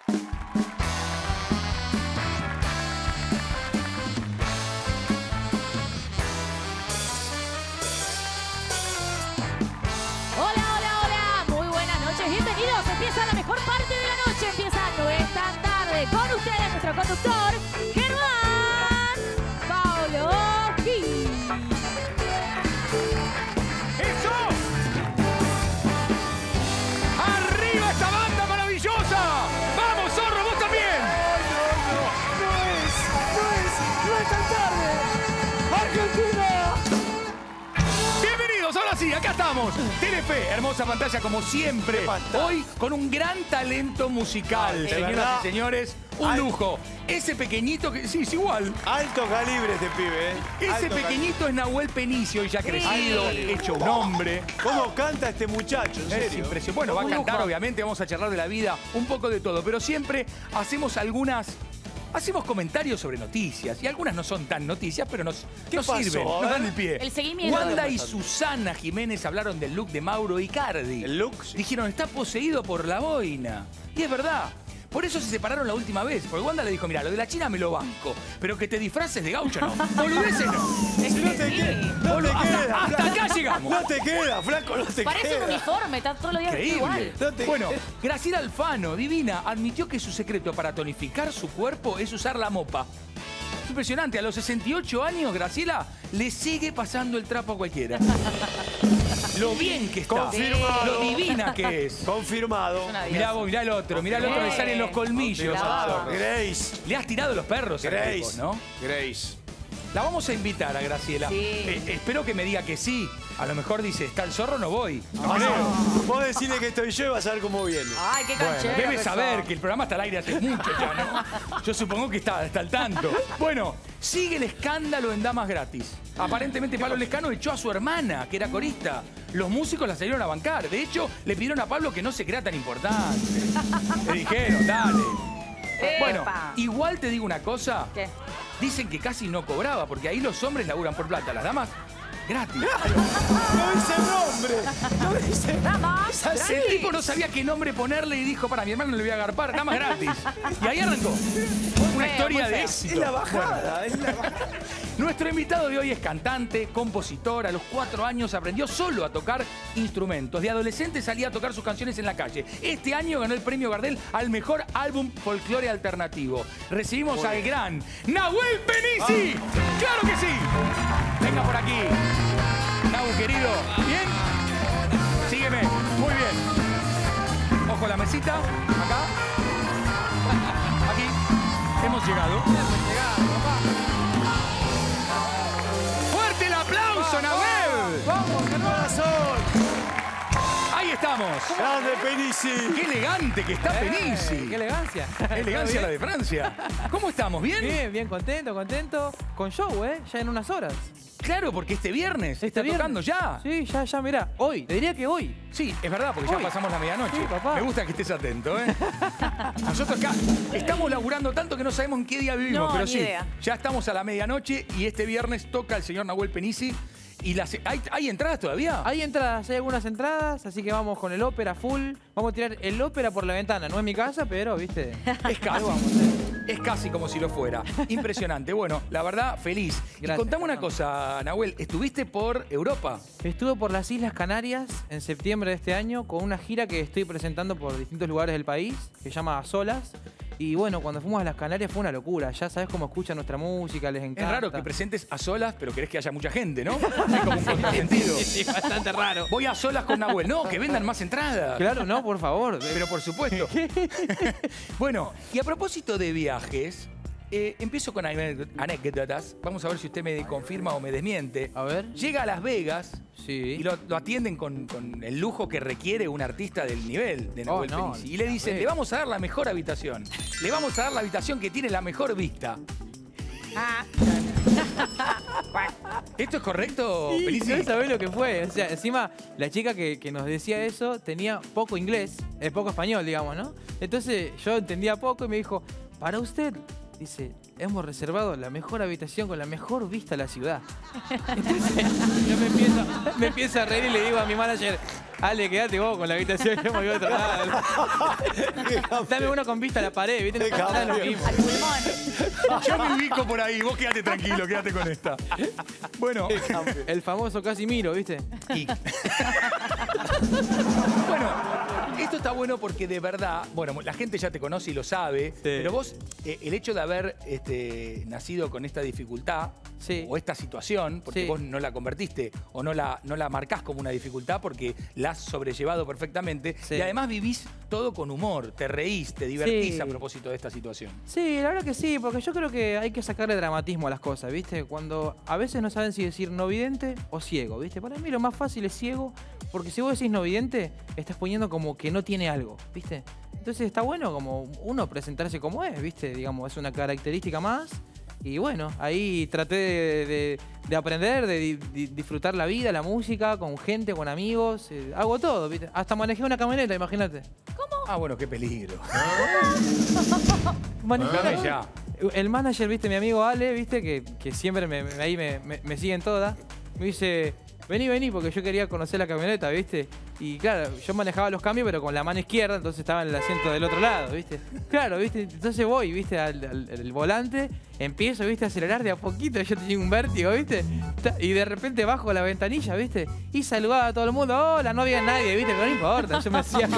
Empieza la mejor parte de la noche, empieza No es tan tarde. Con ustedes, nuestro conductor, Germán Paulo Gil. ¡Eso! ¡Arriba esta banda maravillosa! ¡Vamos, zorro, vos también! No es tan tarde. ¡Argentina! Bienvenidos, ahora sí, acá estamos. Telefe, hermosa pantalla como siempre. Hoy con un gran talento musical, señoras y señores. Un lujo. Ese pequeñito que... Sí, es igual. Alto calibre este pibe, Ese pequeñito es Nahuel Penicio y ya crecido, hecho un hombre. ¿Cómo canta este muchacho? En Es serio. impresionante. Bueno, va a cantar, obviamente, vamos a charlar de la vida, un poco de todo. Pero siempre hacemos comentarios sobre noticias. Y algunas no son tan noticias, pero nos sirven, nos dan el pie. El seguimiento. Wanda y Susana Jiménez hablaron del look de Mauro Icardi. ¿El look? Sí. Dijeron, está poseído por la boina. Y es verdad. Por eso se separaron la última vez. Porque Wanda le dijo, mira, lo de la China me lo banco. Pero que te disfraces de gaucho, no. Boludeces, no. Es que No te queda. Hasta acá llegamos. No te queda, flaco, no te Parece queda. un uniforme, está todos los días Increíble. igual. No te Bueno, Graciela Alfano, divina, admitió que su secreto para tonificar su cuerpo es usar la mopa. Impresionante, a los 68 años, Graciela le sigue pasando el trapo a cualquiera. Lo bien que está. Confirmado. Lo divina que es. Confirmado. Mirá vos, mirá el otro, le salen los colmillos. Confirmado. Grace. Le has tirado los perros al tipo, Grace. ¿no? Grace. La vamos a invitar a Graciela. Sí. Espero que me diga que sí. A lo mejor dice, está el zorro, no voy. No Ah, creo. vos decirle que estoy yo y vas a ver cómo viene. Ay, qué Bueno, canchero. debe que saber sos. que el programa está al aire hace mucho ya, ¿no? Yo supongo que está al tanto. Bueno, sigue el escándalo en Damas Gratis. Aparentemente Pablo Lescano echó a su hermana, que era corista. Los músicos la salieron a bancar. De hecho, le pidieron a Pablo que no se crea tan importante. Le dijeron, dale. Bueno, Epa. igual te digo una cosa. ¿Qué? Dicen que casi no cobraba, porque ahí los hombres laburan por plata. Las damas, gratis. No dice el nombre. No dice. Damas, El tipo no sabía qué nombre ponerle y dijo, para mi hermano no le voy a agarpar, damas gratis. Y ahí arrancó. Una feo, historia muy de feo. éxito. Es la bajada. Es la bajada. Nuestro invitado de hoy es cantante, compositor. A los 4 años aprendió solo a tocar instrumentos. De adolescente salía a tocar sus canciones en la calle. Este año ganó el premio Gardel al mejor álbum folclore alternativo. Recibimos al gran Nahuel Penici. ¡Claro que sí! Venga por aquí. Nahu, querido. ¿Bien? Sígueme. Muy bien. Ojo la mesita. Acá. Aquí. Hemos llegado. ¡Fuerte el aplauso, Nahuel! Vamos, corazón. Ahí estamos. Grande Penici. ¡Qué elegante que está Penici! ¡Qué elegancia! ¡Qué elegancia la de Francia! ¿Cómo estamos? ¿Bien? Bien, bien, contento. Con show, ya en unas horas. Claro, porque este viernes está viernes. tocando ya. Sí, ya, mirá. Hoy, te diría que hoy. Sí, es verdad, porque ya Hoy. pasamos la medianoche. Sí, papá. Me gusta que estés atento, ¿eh? Nosotros acá estamos laburando tanto que no sabemos en qué día vivimos, No, pero ni sí, idea. ya estamos a la medianoche y este viernes toca el señor Nahuel Penici. Y ¿hay entradas todavía? Hay entradas, hay algunas entradas, así que vamos con el ópera full. Vamos a tirar el ópera por la ventana. No es mi casa, pero, viste. Es casi. Algo vamos a hacer. Es casi como si lo fuera. Impresionante. Bueno, la verdad, feliz. Y Gracias, contame una hermano. cosa, Nahuel. ¿Estuviste por Europa? Estuve por las Islas Canarias en septiembre de este año con una gira que estoy presentando por distintos lugares del país, que se llama A Solas. Y bueno, cuando fuimos a las Canarias fue una locura. Ya sabes cómo escuchan nuestra música, les Es encanta. raro que presentes a solas, pero querés que haya mucha gente, ¿no? Hay como un contrasentido. Sí, bastante raro. Voy a solas con Nahuel. No, que vendan más entradas. Claro, no, por favor. Pero por supuesto. Bueno, y a propósito de viajes, empiezo con anécdotas. Vamos a ver si usted me confirma o me desmiente. A ver. Llega a Las Vegas Sí. y lo atienden con el lujo que requiere un artista del nivel de Nahuel no, Penici. Y le dicen, Las le vamos a dar la mejor habitación. Le vamos a dar la habitación que tiene la mejor vista. ¿Esto es correcto, Penici? No sabés lo que fue. O sea, encima, la chica que nos decía eso tenía poco inglés, poco español, digamos, ¿no? Entonces yo entendía poco y me dijo, para usted, dice, hemos reservado la mejor habitación con la mejor vista a la ciudad. Entonces yo me empiezo a reír y le digo a mi manager, Ale, quédate vos con la habitación, yo me voy a otro lado. Dame uno con vista a la pared, ¿viste? No pasa nada, lo mismo. Al pulmón. Yo me ubico por ahí, vos quédate tranquilo, quédate con esta. Bueno, El famoso Casimiro, ¿viste? y- bueno, esto está bueno porque de verdad, bueno, la gente ya te conoce y lo sabe, pero vos, el hecho de haber nacido con esta dificultad Sí. o esta situación, porque Sí. vos no la convertiste o no la marcás como una dificultad porque la has sobrellevado perfectamente Sí. y además vivís todo con humor, te reís, te divertís Sí. a propósito de esta situación. Sí, la verdad que sí, porque yo creo que hay que sacarle dramatismo a las cosas, ¿viste? Cuando a veces no saben si decir no vidente o ciego, ¿viste? Para mí lo más fácil es ciego, porque si vos decís no vidente, estás poniendo como que no tiene algo, ¿viste? Entonces está bueno como uno presentarse como es, ¿viste? Digamos, es una característica más. Y bueno, ahí traté de aprender, de disfrutar la vida, la música, con gente, con amigos. Hago todo, ¿viste? Hasta manejé una camioneta, imagínate. Ah, bueno, qué peligro. Manejé Dame una- ya. El manager, viste, mi amigo Ale, viste, que siempre ahí me sigue en todas, me dice, vení, porque yo quería conocer la camioneta, viste. Y claro, yo manejaba los cambios, pero con la mano izquierda, entonces estaba en el asiento del otro lado, viste. Claro, viste, entonces voy, viste, al volante, empiezo, viste, a acelerar de a poquito, yo tenía un vértigo, viste. Y de repente bajo la ventanilla, viste, y saludaba a todo el mundo, hola, no había nadie, viste, pero no importa, yo me hacía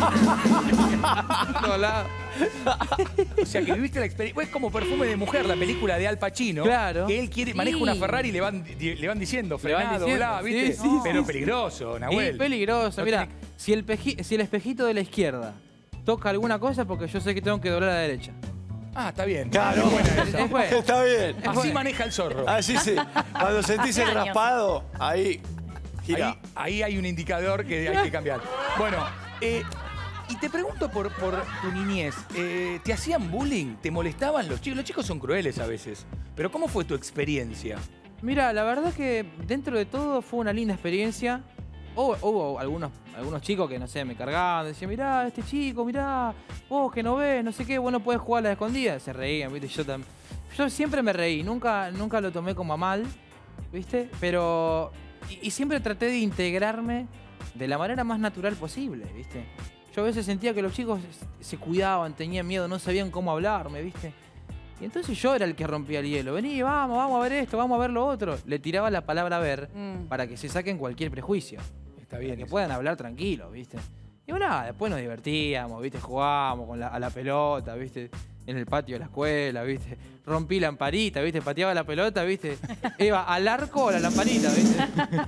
a todos lados. O sea, que viviste la experiencia. Es como Perfume de Mujer, la película de Al Pacino. Claro. Que él maneja una Ferrari y le van diciendo, Le van frenado, diciendo, bla, ¿viste? sí, sí, Pero sí. peligroso, Nahuel. Y peligroso, No mira, tiene- si el espejito de la izquierda toca alguna cosa, porque yo sé que tengo que doblar a la derecha. Ah, está bien. Claro. Es buena esa. Es bueno. Está bien. Así maneja el zorro. Así sí. Cuando sentís el Años. raspado, ahí gira. Ahí hay un indicador que hay que cambiar. Bueno, y te pregunto por tu niñez. ¿Te hacían bullying? ¿Te molestaban los chicos? Los chicos son crueles a veces. Pero ¿cómo fue tu experiencia? Mira, la verdad que dentro de todo fue una linda experiencia. Hubo algunos chicos que, no sé, me cargaban, decían, mirá, este chico, mirá, vos que no ves, no sé qué, vos no podés jugar a la escondida. Se reían, ¿viste? Yo siempre me reí, nunca lo tomé como a mal, ¿viste? Pero... Y siempre traté de integrarme de la manera más natural posible, ¿viste? Yo a veces sentía que los chicos se cuidaban, tenían miedo, no sabían cómo hablarme, ¿viste? Y entonces yo era el que rompía el hielo. Vení, vamos a ver esto, vamos a ver lo otro. Le tiraba la palabra ver para que se saquen cualquier prejuicio. Está Para bien. que eso. puedan hablar tranquilos, ¿viste? Y bueno, nada, después nos divertíamos, ¿viste? Jugábamos a la pelota, ¿viste? En el patio de la escuela, ¿viste? Rompí lamparita, ¿viste? Pateaba la pelota, ¿viste? Iba al arco o a la lamparita, ¿viste?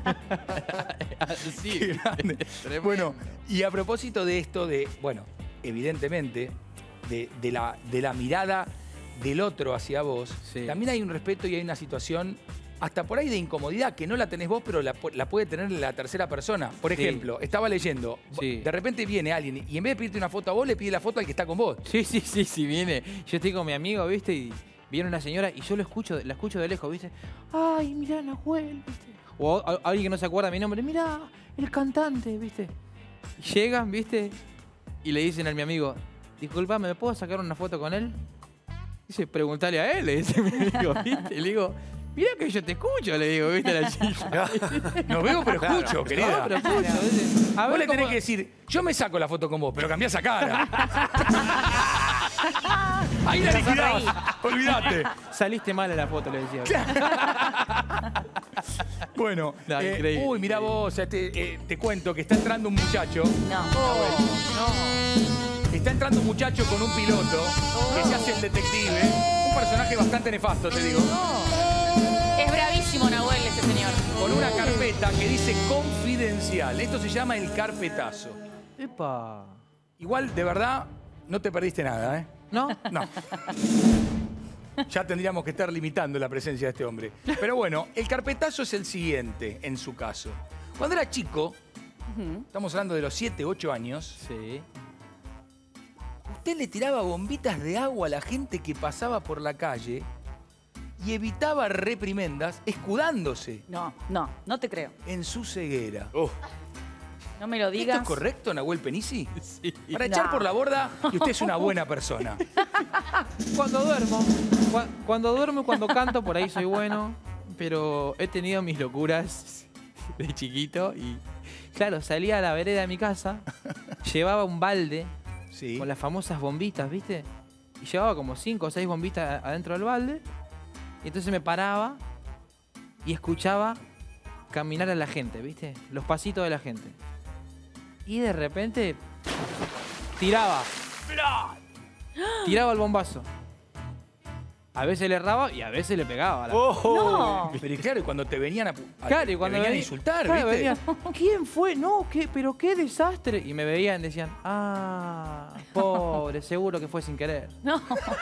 Así. Qué grande. Bueno, y a propósito de esto, bueno, evidentemente, de la mirada del otro hacia vos, Sí. también hay un respeto y hay una situación hasta por ahí de incomodidad, que no la tenés vos, pero la puede tener la tercera persona. Por Sí. ejemplo, estaba leyendo, Sí. de repente viene alguien y en vez de pedirte una foto a vos, le pide la foto al que está con vos. Sí, viene. Yo estoy con mi amigo, ¿viste? Y viene una señora y yo la escucho de lejos, ¿viste? Ay, mirá, Nahuel, ¿viste? O alguien que no se acuerda de mi nombre, mirá, el cantante, ¿viste? Y llegan, ¿viste? Y le dicen a mi amigo, disculpame, ¿me puedo sacar una foto con él? Dice, preguntale a él, le dice mi amigo, ¿viste? Y le digo, mirá que yo te escucho, le digo, ¿viste? A la chica. No veo, pero escucho, querida. No, pero escucho, ¿viste? A Vos ver le tenés cómo- que decir, yo me saco la foto con vos, pero cambiá esa cara. Ahí la liquidás, olvídate. Saliste mal en la foto, le decía. Bueno, No, increíble. uy, mirá vos, te cuento que está entrando un muchacho. Está entrando un muchacho con un piloto que se hace el detective. Un personaje bastante nefasto, te digo. Es bravísimo, Nahuel, este señor. Con una carpeta que dice confidencial. Esto se llama el carpetazo. Epa. Igual, de verdad, no te perdiste nada, ¿eh? ¿No? No. Ya tendríamos que estar limitando la presencia de este hombre. Pero bueno, el carpetazo es el siguiente, en su caso. Cuando era chico, estamos hablando de los 7, 8 años, Sí. usted le tiraba bombitas de agua a la gente que pasaba por la calle y evitaba reprimendas escudándose No te creo. en su ceguera. No me lo ¿Esto digas. es correcto, Nahuel Penisi? Sí. Para echar No. por la borda que usted es una buena persona. Cuando duermo. Cuando duermo y cuando canto, por ahí soy bueno. Pero he tenido mis locuras de chiquito y Claro, salía a la vereda de mi casa, llevaba un balde Sí. con las famosas bombitas, ¿viste? Y llevaba como 5 o 6 bombitas adentro del balde. Y entonces me paraba y escuchaba caminar a la gente, ¿viste? Los pasitos de la gente. Y de repente tiraba. Tiraba el bombazo. A veces le erraba y a veces le pegaba. No. Pero y claro, y cuando te venían a, Claro, y cuando te venían a venía- insultar, claro, ¿viste? venían, ¿quién fue? No, pero qué desastre. Y me veían y decían, pobre, seguro que fue sin querer. No.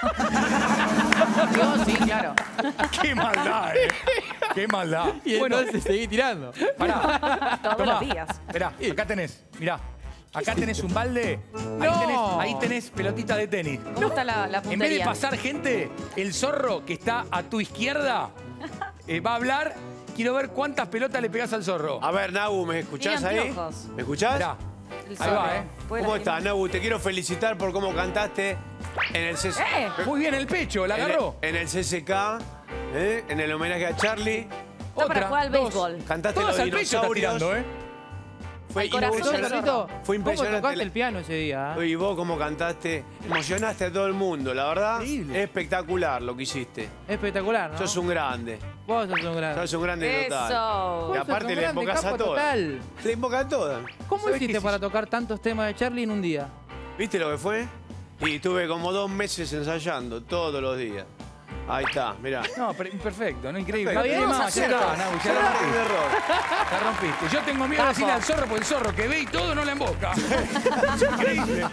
Yo sí, claro. ¡Qué maldad, ¡Qué maldad! Y Bueno, entonces seguí tirando. pará. Todos Tomá. los días. Esperá, acá tenés, mirá. Acá tenés un balde. No. Ahí tenés pelotita de tenis. ¿Cómo está la En vez de puntería? pasar gente, el zorro que está a tu izquierda va a hablar. Quiero ver cuántas pelotas le pegás al zorro. A ver, Nabu, ¿me escuchás Tiene ahí? anteojos. ¿Me escuchás? Esperá. El Ahí zorro. va, Puede ¿Cómo la- estás, Nabu? Te quiero felicitar por cómo cantaste en el CC. Muy bien el pecho, la agarró. En el CCK, en el homenaje a Charlie. Está para jugar al dos. béisbol. Cantaste Todas los al pecho está dinosaurios. tirando, ¿eh? Fue Al corazón del impresionante. zorro. Fue impresionante. ¿Cómo tocaste el piano ese día? Y vos cómo cantaste, emocionaste a todo el mundo, la verdad. Increíble. Espectacular lo que hiciste. Espectacular, ¿no? Sos un grande. Vos sos un gran. Sos un grande total. Eso. Y aparte le invocás a todas. total. Le invocás a todas. ¿Cómo ¿Sabés hiciste qué para tocar tantos temas de Charlie en un día? ¿Viste lo que fue? Y estuve como 2 meses ensayando todos los días. Ahí está, mirá. No, perfecto, no increíble. Perfecto. No, Vamos a ya hacerlo. está, Nabu, ya Solo la un rompiste. error. La rompiste. Yo tengo miedo de decirle al zorro, porque el zorro que ve y todo no la emboca. Es increíble.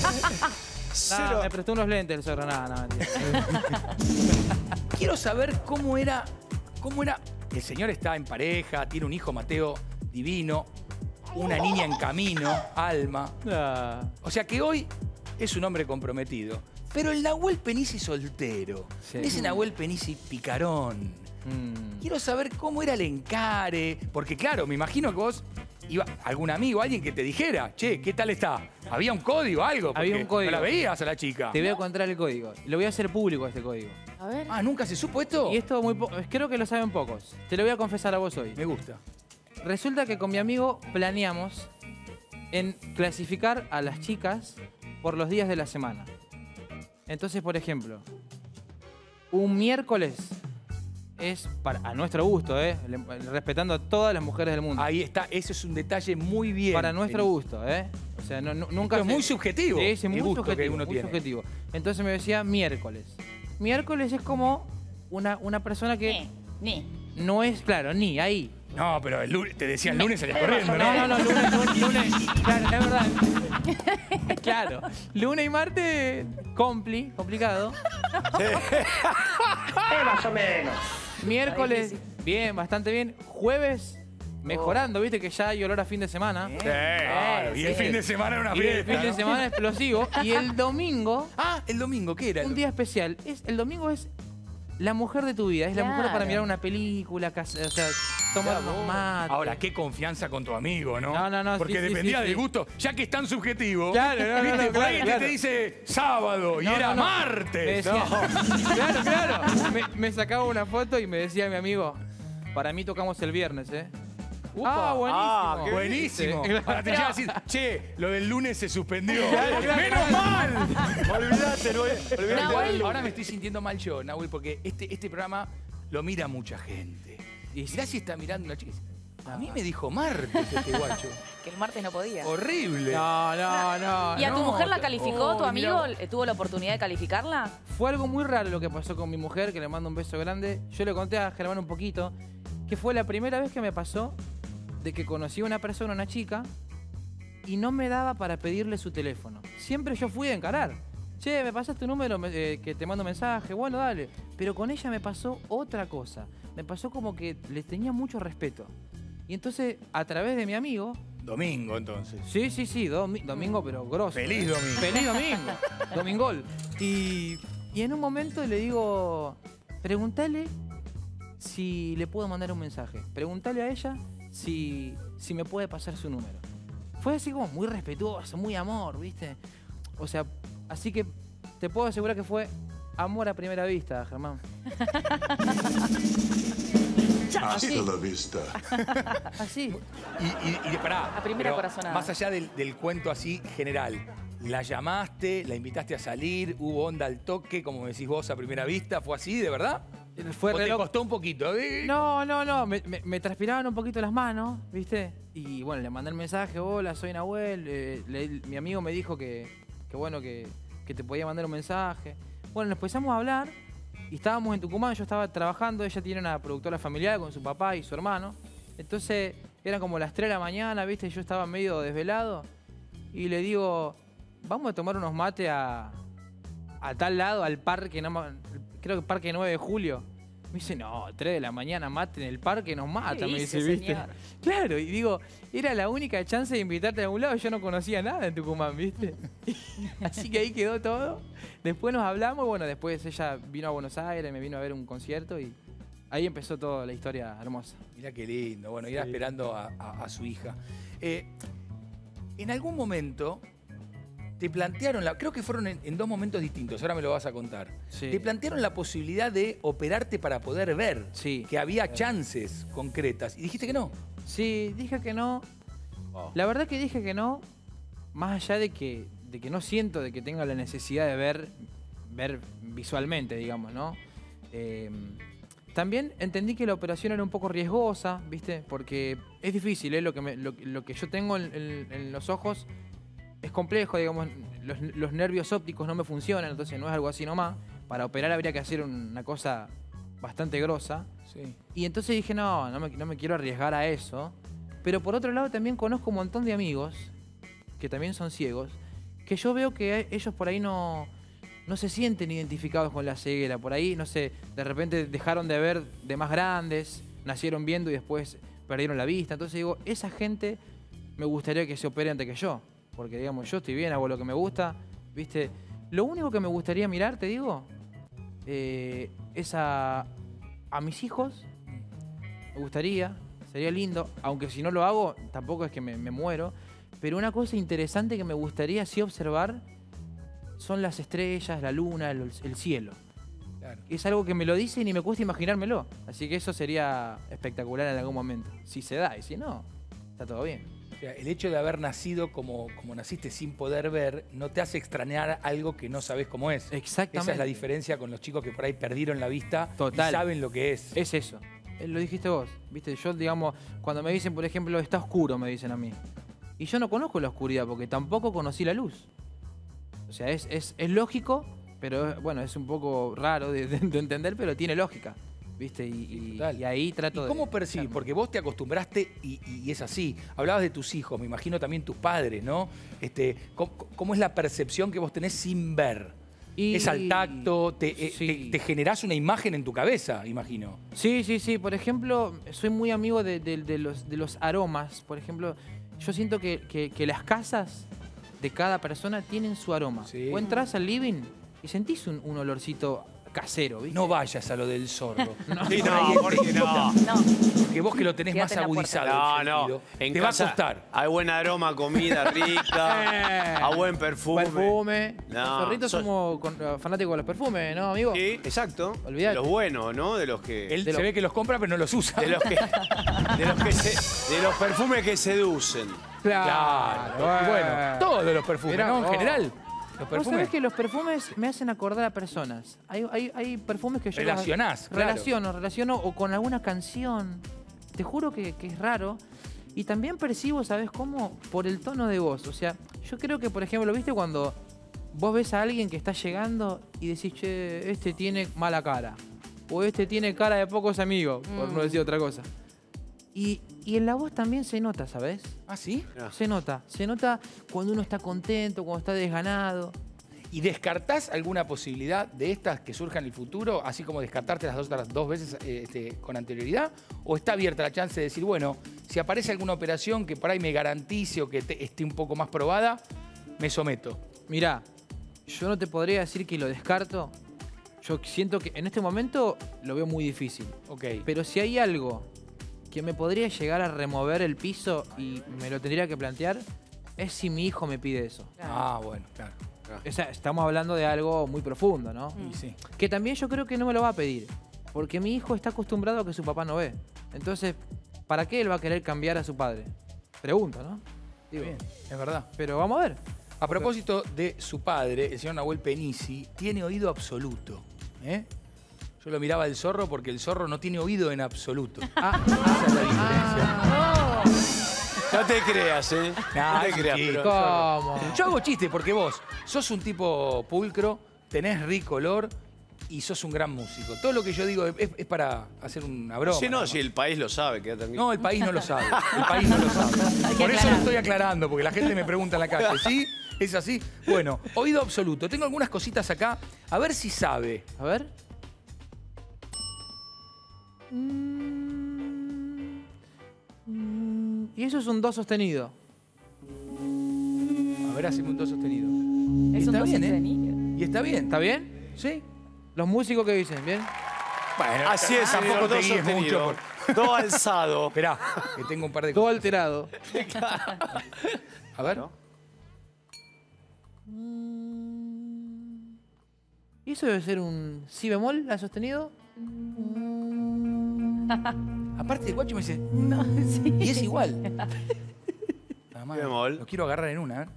Cero. Me prestó unos lentes el zorro. Nada, mentira. Quiero saber cómo era. El señor está en pareja, tiene un hijo, Mateo, divino, una niña en camino, Alma. Ah. O sea que hoy es un hombre comprometido. Pero el Nahuel Penisi soltero, Sí. ese Nahuel Penisi picarón. Quiero saber cómo era el encare. Porque claro, me imagino que vos iba algún amigo, alguien que te dijera, che, ¿qué tal está? ¿Había un código, algo? Había Porque un código. No la veías a la chica. Te voy a contar el código. Lo voy a hacer público este código. A ver. Ah, ¿nunca se supo esto? Y esto creo que lo saben pocos. Te lo voy a confesar a vos hoy. Me gusta. Resulta que con mi amigo planeamos en clasificar a las chicas por los días de la semana. Entonces, por ejemplo, un miércoles es a nuestro gusto, respetando a todas las mujeres del mundo. Ahí está, eso es un detalle muy bien. Para nuestro gusto, O sea, nunca... Esto es muy subjetivo, Sí, sí, el muy gusto subjetivo, que uno muy tiene. subjetivo. Entonces me decía miércoles. Miércoles es como una persona que Ni. no es, claro, ni ahí. No, pero el lunes, te decía el lunes salías corriendo, ¿no? No, lunes. Claro, es verdad. Claro. Lunes y martes, complicado. Más o menos. Miércoles, Está bien, bastante bien. Jueves, mejorando, viste que ya hay olor a fin de semana. Sí, claro. Y el sí. fin de semana era una Y el fiesta. fin de ¿no? semana explosivo. Y el domingo, Ah, el domingo, ¿qué era? un día especial. El domingo es la mujer de tu vida. Es la mujer para Claro. mirar una película, o sea, tomar unos mates. Ahora, qué confianza con tu amigo, ¿no? No, Porque sí, sí, dependía sí, del sí. gusto, ya que es tan subjetivo. Claro, no, ¿viste? no, Por ahí claro. te dice sábado y era Me martes. decía, claro. Me sacaba una foto y me decía mi amigo, para mí tocamos el viernes, Upa. buenísimo. Ah, qué Buenísimo. Claro. Para te llegar a decir, che, lo del lunes se suspendió. Claro, ¡Menos mal! Olvídate, no olvídate. Nahuel. Ahora me estoy sintiendo mal yo, Nahuel, porque este programa lo mira mucha gente. Y mirá si está mirando una chica. A mí me dijo martes este guacho. Que el martes no podía. Horrible. No. ¿Y a tu no, mujer la calificó, tu oh, amigo? mirá. ¿Tuvo la oportunidad de calificarla? Fue algo muy raro lo que pasó con mi mujer, que le mando un beso grande. Yo le conté a Germán un poquito, que fue la primera vez que me pasó de que conocí a una persona, una chica, y no me daba para pedirle su teléfono. Siempre yo fui a encarar. Che, me pasaste tu número, que te mando mensaje, bueno, dale. Pero con ella me pasó otra cosa. Me pasó como que le tenía mucho respeto. Y entonces, a través de mi amigo, Domingo, entonces. sí, domingo, pero grosso. Feliz domingo. Feliz domingo. Domingol. Y en un momento le digo, pregúntale si le puedo mandar un mensaje. Pregúntale a ella si me puede pasar su número. Fue así como muy respetuoso, muy amor, ¿viste? O sea, así que te puedo asegurar que fue amor a primera vista, Germán. Así. Hasta la vista. Así. Y pará, A primera pero corazonada. más allá del cuento así general, ¿la llamaste, la invitaste a salir, hubo onda al toque, como decís vos a primera vista? ¿Fue así, de verdad? Fue ¿O re te loco. costó un poquito? No. Me transpiraban un poquito las manos, ¿viste? Y bueno, le mandé el mensaje, hola, soy Nahuel. Mi amigo me dijo que bueno, que te podía mandar un mensaje. Bueno, nos empezamos a hablar y estábamos en Tucumán, yo estaba trabajando, ella tiene una productora familiar con su papá y su hermano. Entonces eran como las 3 de la mañana, ¿viste? Yo estaba medio desvelado y le digo, vamos a tomar unos mates a tal lado, al parque, creo que Parque 9 de Julio. Me dice, no, 3 de la mañana mate en el parque, nos mata, ¿Qué me dice, dice, ¿viste? señor? Claro, y digo, era la única chance de invitarte a algún lado, yo no conocía nada en Tucumán, ¿viste? Así que ahí quedó todo. Después nos hablamos, bueno, después ella vino a Buenos Aires, me vino a ver un concierto y ahí empezó toda la historia hermosa. Mirá qué lindo. Bueno, irá Sí. esperando a su hija. En algún momento te plantearon, creo que fueron en dos momentos distintos, ahora me lo vas a contar. Sí. Te plantearon la posibilidad de operarte para poder ver, Sí. que había chances concretas, y dijiste que no. Sí, dije que no. La verdad que dije que no, más allá de que no siento de que tenga la necesidad de ver visualmente, digamos, ¿no? También entendí que la operación era un poco riesgosa, ¿viste? Porque es difícil, ¿eh? Lo que yo tengo en los ojos es complejo, digamos, los nervios ópticos no me funcionan, entonces no es algo así nomás. Para operar habría que hacer una cosa bastante grosa. Sí. Y entonces dije, no me quiero arriesgar a eso. Pero por otro lado también conozco un montón de amigos que también son ciegos, que yo veo que ellos por ahí no se sienten identificados con la ceguera. Por ahí, no sé, de repente dejaron de ver de más grandes, nacieron viendo y después perdieron la vista. Entonces digo, esa gente me gustaría que se opere antes que yo. Porque, digamos, yo estoy bien, hago lo que me gusta, ¿viste? Lo único que me gustaría mirar, te digo, es a mis hijos. Me gustaría, sería lindo. Aunque si no lo hago, tampoco es que me muero. Pero una cosa interesante que me gustaría sí observar son las estrellas, la luna, el cielo. Claro. Es algo que me lo dicen y me cuesta imaginármelo. Así que eso sería espectacular en algún momento. Si se da, y si no, está todo bien. O sea, el hecho de haber nacido como naciste sin poder ver no te hace extrañar algo que no sabes cómo es. Exactamente. Esa es la diferencia con los chicos que por ahí perdieron la vista Total. y saben lo que es. Es eso. Lo dijiste vos. ¿Viste? Yo, digamos, cuando me dicen, por ejemplo, está oscuro, me dicen a mí. Y yo no conozco la oscuridad porque tampoco conocí la luz. O sea, es lógico, pero bueno, es un poco raro de entender, pero tiene lógica. ¿Viste? Total. Y ahí trato ¿Y de... cómo percibís? Porque vos te acostumbraste y es así. Hablabas de tus hijos, me imagino también tus padres, ¿no? ¿Cómo es la percepción que vos tenés sin ver? Y- ¿Es al tacto? Sí. Te generás una imagen en tu cabeza, imagino. Sí. Por ejemplo, soy muy amigo de los aromas. Por ejemplo, yo siento que las casas de cada persona tienen su aroma. Sí. Vos entrás al living y sentís un olorcito casero, ¿viste? No vayas a lo del zorro. Sí, no, ¿por qué no? No. Porque vos que lo tenés Quédate más en la agudizado. No, el no. sentido, En te casa va a costar. hay buen aroma, a comida rica, a buen perfume. Perfume. No, Los zorritos somos fanáticos de los perfumes, ¿no, amigo? Sí, exacto. Olvidate. De los buenos, ¿no? De los que. Él de se lo- ve que los compra pero no los usa. De los que. De los perfumes que seducen. Claro. Y bueno, todos los perfumes, Mirá ¿no? En vos. general. Los Vos sabés perfumes. que los perfumes me hacen acordar a personas. Hay perfumes que yo... Relacionás, claro. Relaciono o con alguna canción. Te juro que es raro. Y también percibo, ¿sabes cómo? Por el tono de voz. O sea, yo creo que, por ejemplo, ¿viste cuando vos ves a alguien que está llegando y decís, che, este tiene mala cara? O este tiene cara de pocos amigos, por no decir otra cosa. Y en la voz también se nota, ¿sabes? ¿Ah, sí? Se nota cuando uno está contento, cuando está desganado. ¿Y descartás alguna posibilidad de estas que surjan en el futuro, así como descartarte las otras dos veces con anterioridad? ¿O está abierta la chance de decir, bueno, si aparece alguna operación que por ahí me garantice o que esté un poco más probada, me someto? Mirá, yo no te podría decir que lo descarto. Yo siento que en este momento lo veo muy difícil. Ok. Pero si hay algo que me podría llegar a remover el piso y me lo tendría que plantear, es si mi hijo me pide eso. Ah, bueno, claro. O sea, estamos hablando de algo muy profundo, ¿no? Y sí. Que también yo creo que no me lo va a pedir. Porque mi hijo está acostumbrado a que su papá no ve. Entonces, ¿para qué él va a querer cambiar a su padre? Pregunta, ¿no? Digo, Bien, es verdad. pero vamos a ver. A propósito de su padre, el señor Nahuel Penisi, tiene oído absoluto. ¿Eh? Yo lo miraba al zorro porque el zorro no tiene oído en absoluto. Esa es la diferencia. No te creas, ¿eh? No, No te es un creas, chiste. pero... ¿Cómo? Yo hago chiste porque vos sos un tipo pulcro, tenés rico olor y sos un gran músico. Todo lo que yo digo es para hacer una broma. Sí, no, nada si más. el país lo sabe, queda tranquilo. No, el país no lo sabe. El país no lo sabe. Hay que Por eso lo aclarar. estoy aclarando, porque la gente me pregunta en la calle. ¿Sí? ¿Es así? Bueno, oído absoluto. Tengo algunas cositas acá. A ver si sabe. A ver. Y eso es un do sostenido. A ver, haceme un do sostenido. Es un Está do bien, sostenido. Y está bien. ¿Está bien? ¿Sí? Los músicos que dicen, ¿bien? Bueno, Así es, tampoco señor, te do guíes sostenido. mucho. Do alzado. Esperá, que tengo un par de Do cosas. alterado. A ver. ¿Y eso debe ser un si bemol, la sostenido? Aparte de guacho me dice, No, sí. y es igual. Nada más. Bemol. Lo quiero agarrar en una, a ver.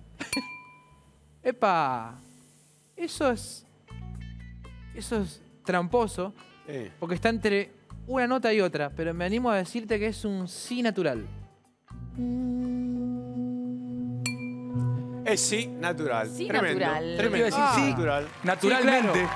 ¡Epa! Eso es tramposo, porque está entre una nota y otra, pero me animo a decirte que es un si natural. Es sí, natural. Sí, Tremendo. natural. Yo te iba a decir Ah. sí, Natural. naturalmente.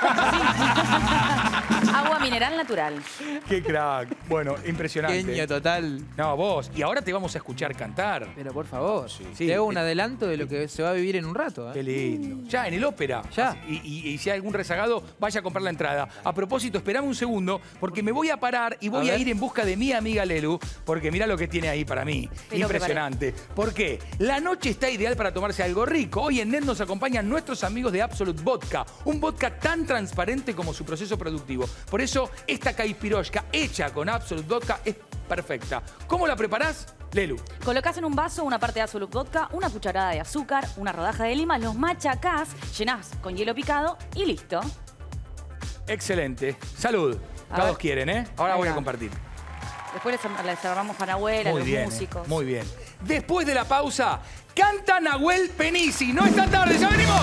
Agua mineral natural. Qué crack. Bueno, impresionante. Genio total. No, vos. Y ahora te vamos a escuchar cantar. Pero por favor, Sí. te hago un adelanto de lo que se va a vivir en un rato. Qué ¿eh? lindo. Ya, en el ópera. Ya. Y si hay algún rezagado, vaya a comprar la entrada. A propósito, esperame un segundo, porque me voy a parar y voy A a ver. ir en busca de mi amiga Lelu, porque mira lo que tiene ahí para mí. Te lo Impresionante. ¿Por qué? La noche está ideal para tomarse algo rico. Hoy en NET nos acompañan nuestros amigos de Absolut Vodka, un vodka tan transparente como su proceso productivo. Por eso, esta caipiroshka hecha con Absolut Vodka es perfecta. ¿Cómo la preparás? Lelu. Colocás en un vaso una parte de Absolut Vodka, una cucharada de azúcar, una rodaja de lima, los machacás, llenás con hielo picado y listo. Excelente. Salud. A Todos ver. quieren, ¿eh? Ahora Ahí voy a va. compartir. Después les cerramos para Nahuel, a Muy los bien, músicos. muy bien. Después de la pausa, canta Nahuel Penisi. No es tan tarde, ya venimos.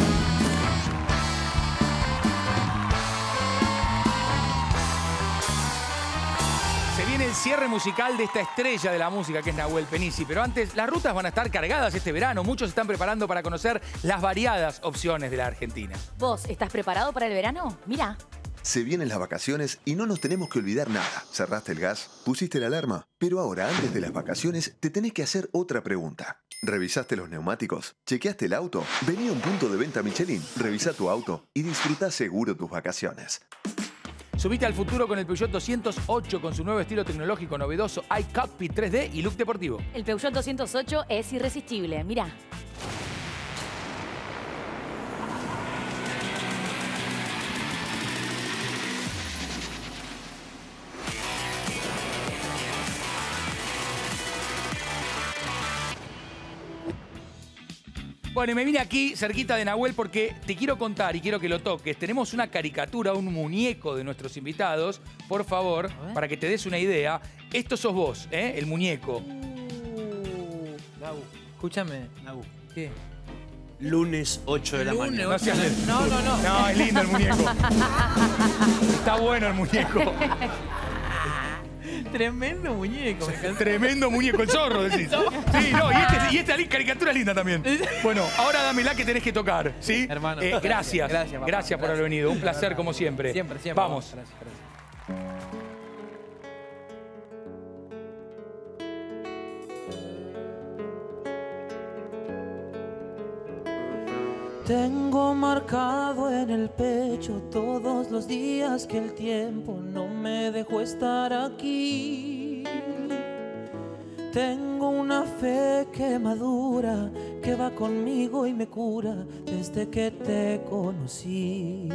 Se viene el cierre musical de esta estrella de la música que es Nahuel Penisi. Pero antes, las rutas van a estar cargadas este verano. Muchos se están preparando para conocer las variadas opciones de la Argentina. ¿Vos estás preparado para el verano? Mira. Se vienen las vacaciones y no nos tenemos que olvidar nada. ¿Cerraste el gas? ¿Pusiste la alarma? Pero ahora, antes de las vacaciones, te tenés que hacer otra pregunta. ¿Revisaste los neumáticos? ¿Chequeaste el auto? Vení a un punto de venta Michelin, revisa tu auto y disfruta seguro tus vacaciones. Subite al futuro con el Peugeot 208 con su nuevo estilo tecnológico novedoso iCockpit 3D y look deportivo. El Peugeot 208 es irresistible. Mira. Bueno, y me vine aquí cerquita de Nahuel porque te quiero contar y quiero que lo toques. Tenemos una caricatura, un muñeco de nuestros invitados. Por favor, ver. para que te des una idea. Esto sos vos, ¿eh? El muñeco. Escúchame. ¿Qué? Lunes 8 de la Lunes, mañana. No seas- No. No, es lindo el muñeco. Está bueno el muñeco. Tremendo muñeco, me encanta. Tremendo muñeco, el zorro, decís. Sí, no, y esta caricatura es linda también. Bueno, ahora dámela que tenés que tocar, ¿sí? Hermano. Gracias. Gracias, papá. Gracias por haber venido. Un placer como siempre. Siempre. Vamos. Gracias. Tengo marcado en el pecho todos los días que el tiempo no me dejó estar aquí. Tengo una fe que madura, que va conmigo y me cura desde que te conocí.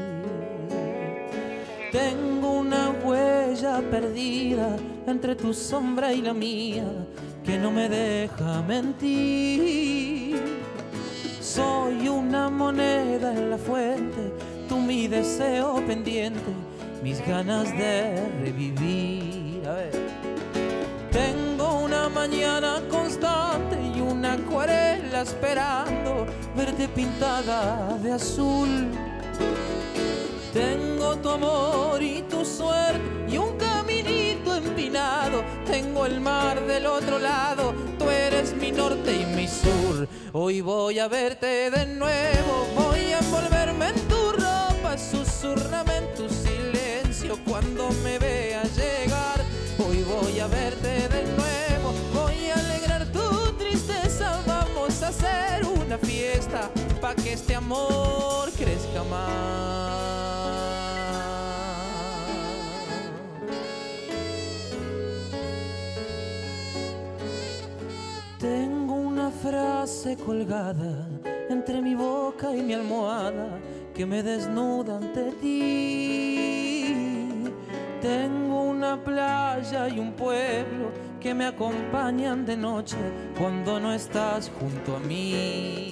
Tengo una huella perdida entre tu sombra y la mía que no me deja mentir. Soy una moneda en la fuente, tú mi deseo pendiente, mis ganas de revivir. A ver. Tengo una mañana constante y una acuarela esperando verte pintada de azul. Tengo tu amor y tu suerte y un caminito empinado. Tengo el mar del otro lado, tú eres mi norte y mi sur. Hoy voy a verte de nuevo, voy a envolverme en tu ropa, susurrame en tu silencio cuando me veas llegar. Hoy voy a verte de nuevo, voy a alegrar tu tristeza. Vamos a hacer una fiesta pa' que este amor crezca más. Tengo una frase colgada entre mi boca y mi almohada que me desnuda ante ti. Tengo una playa y un pueblo que me acompañan de noche cuando no estás junto a mí.